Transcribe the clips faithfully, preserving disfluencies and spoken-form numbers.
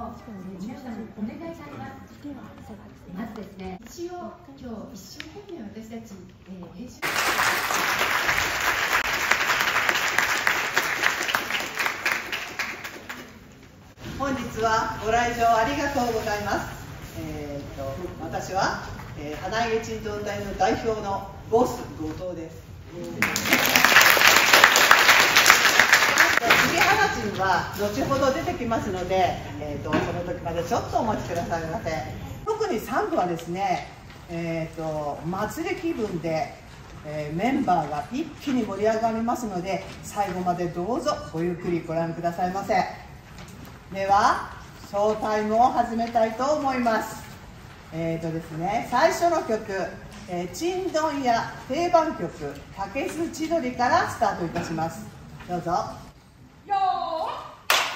を皆さんにお願いされます。まずですね、一応今日一生懸命私たち、えー、練習本日はご来場ありがとうございます。えー、と私は、えー、花揚げ鎮東隊の代表のボス後藤です。次花鎮は後ほど出てきますので、えー、とその時までちょっとお待ちくださいませ。特にさん部はですね、えー、と祭り気分で、えー、メンバーが一気に盛り上がりますので、最後までどうぞごゆっくりご覧くださいませ。ではショータイムを始めたいと思います。えーとですね、最初の曲、えー、ちんどん屋定番曲「竹須千鳥」からスタートいたします。どうぞ。 よー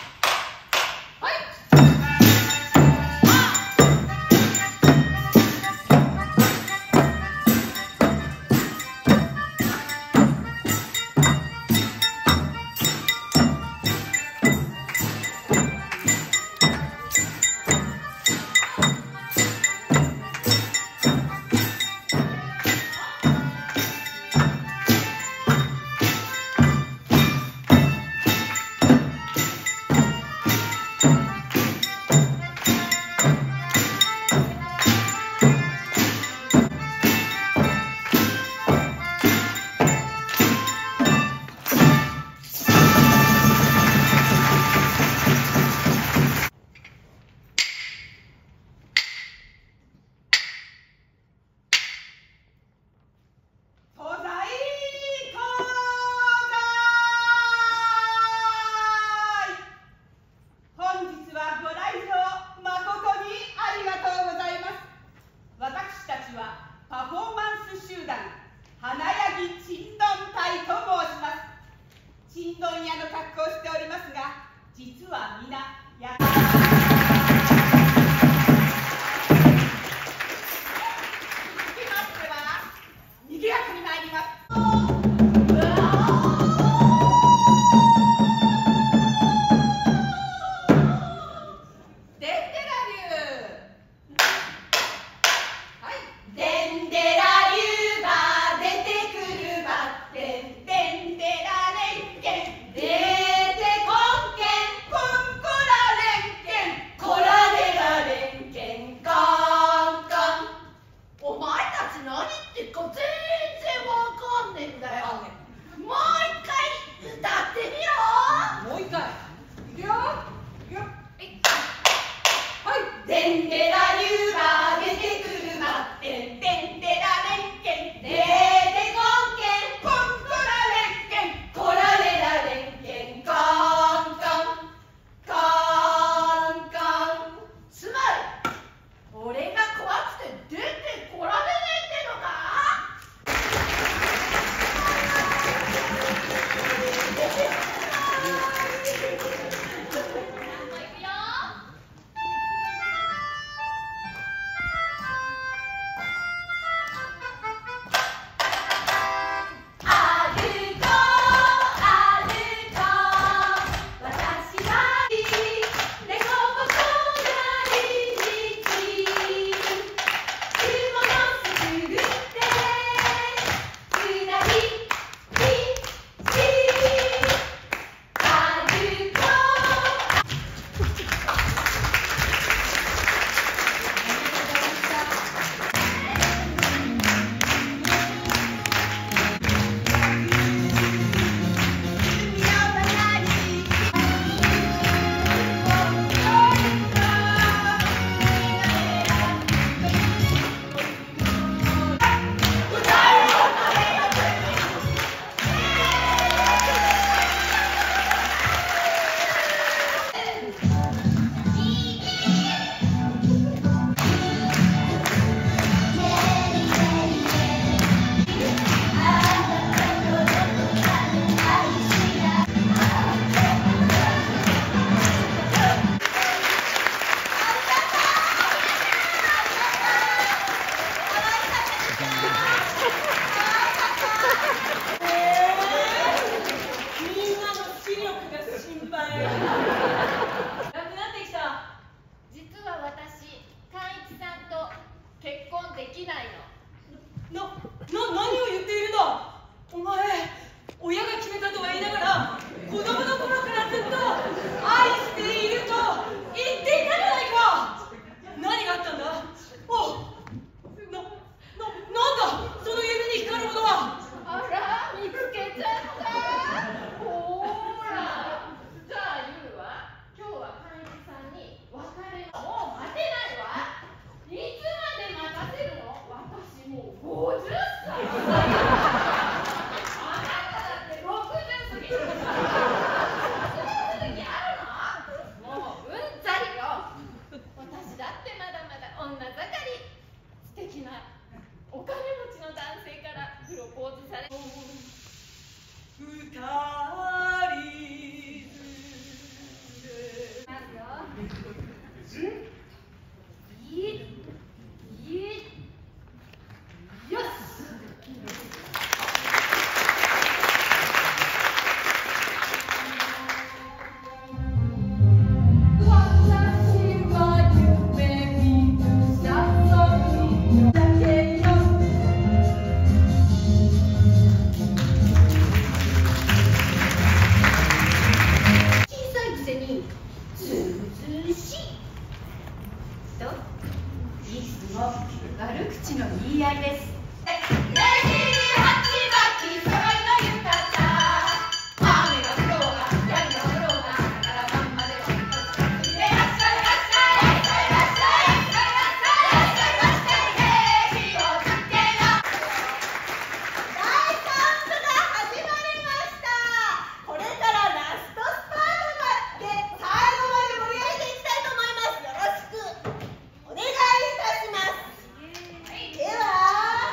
ちんどん屋の格好をしておりますが、実は皆やにぎやかに参ります。 悪口の言い合いです。 では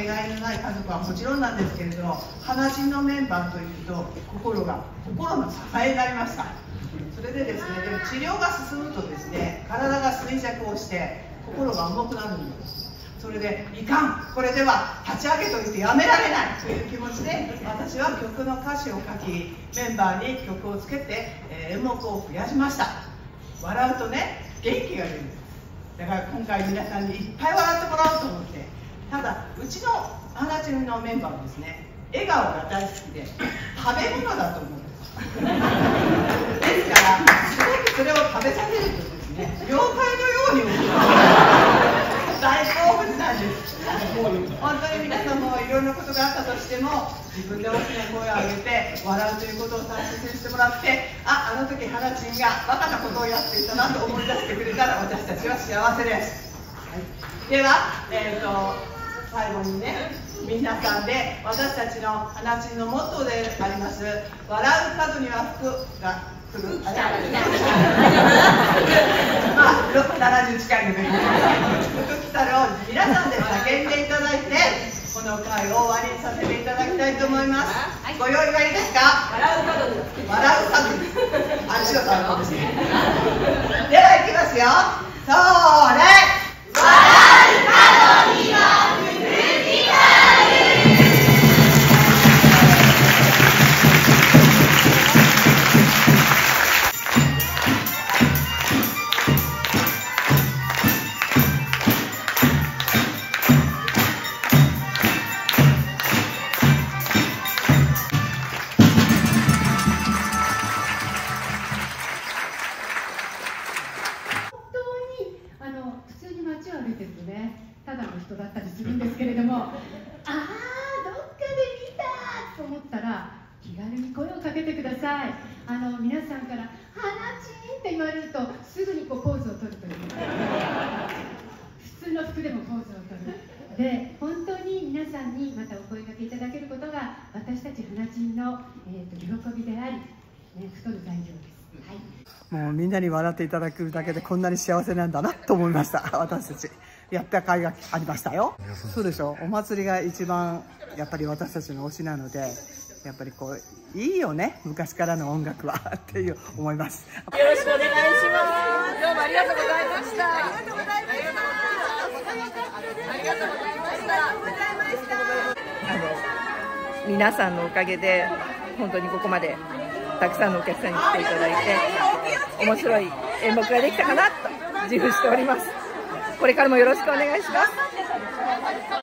けがえのない家族はもちろんなんですけれども、花人のメンバーというと心が心の支えになりました。それでですね、でも治療が進むとですね、体が衰弱をして心が重くなるんです。それでいかん、これでは立ち上げといてやめられないという気持ちで、私は曲の歌詞を書き、メンバーに曲をつけて、えー、演目を増やしました。笑うとね、元気が出るんです。だから今回皆さんにいっぱい笑ってもらおうと思って、ただうちの花チームのメンバーはですね、笑顔が大好きで食べ物だと思うんです。ですからすごくそれを食べさせるとですね、妖怪のように大好物なんです。本当に皆さんもいろんなことがあったとしても、自分で大きな声を上げて笑うということを大切にしてもらって、あ、あの時花チンがバカなことをやっていたなと思い出してくれたら私たちは幸せです。はい、では、えーと、最後にね、皆さんで私たちの花チンのモットーであります「笑う角には福が来る」あれまあろくななじゅう近いので福来たるを皆さんで叫んでいただいて、この会を終わりにさせていただきたいと思います。ご用意がいいですか？笑う角に笑う角にあれしろたのかもしれない。ではいきますよ。そーれ、笑う角には福来たる。 ただの人だったりするんですけれども、ああどっかで見たと思ったら気軽に声をかけてください。あの皆さんから「花チン」って言われるとすぐにこうポーズを取るという普通の服でもポーズを取るで、本当に皆さんにまたお声かけいただけることが私たち花チンの、えー、と喜びであり、ね、太る材料です。はい、 もうみんなに笑っていただくだけでこんなに幸せなんだなと思いました。私たちやった甲斐がありましたよ。そうでしょ。お祭りが一番やっぱり私たちの推しなので、やっぱりこういいよね、昔からの音楽はっていう思います。 よろしくお願いします。どうもありがとうございました。ありがとうございました。ありがとうございました。あの皆さんのおかげで本当にここまでたくさんのお客さんに来ていただいて、面白い演目ができたかなと自負しております。これからもよろしくお願いします。